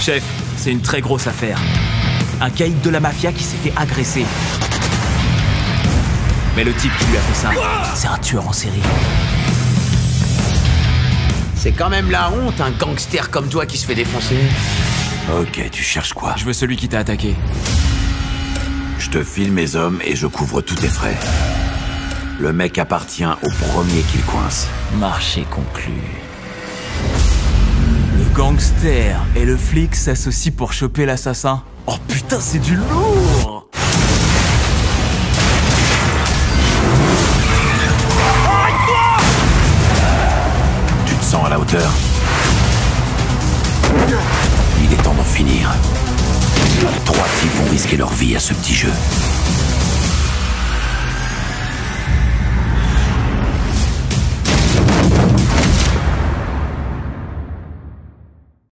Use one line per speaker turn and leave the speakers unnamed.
Chef, c'est une très grosse affaire. Un caïd de la mafia qui s'est fait agresser. Mais le type qui lui a fait ça, c'est un tueur en série.
C'est quand même la honte, un gangster comme toi qui se fait défoncer.
Ok, tu cherches quoi?
Je veux celui qui t'a attaqué.
Je te file mes hommes et je couvre tous tes frais. Le mec appartient au premier qu'il coince.
Marché conclu. Le gangster et le flic s'associent pour choper l'assassin. Oh putain, c'est du lourd!
Tu te sens à la hauteur? Il est temps d'en finir. 3 types vont risquer leur vie à ce petit jeu.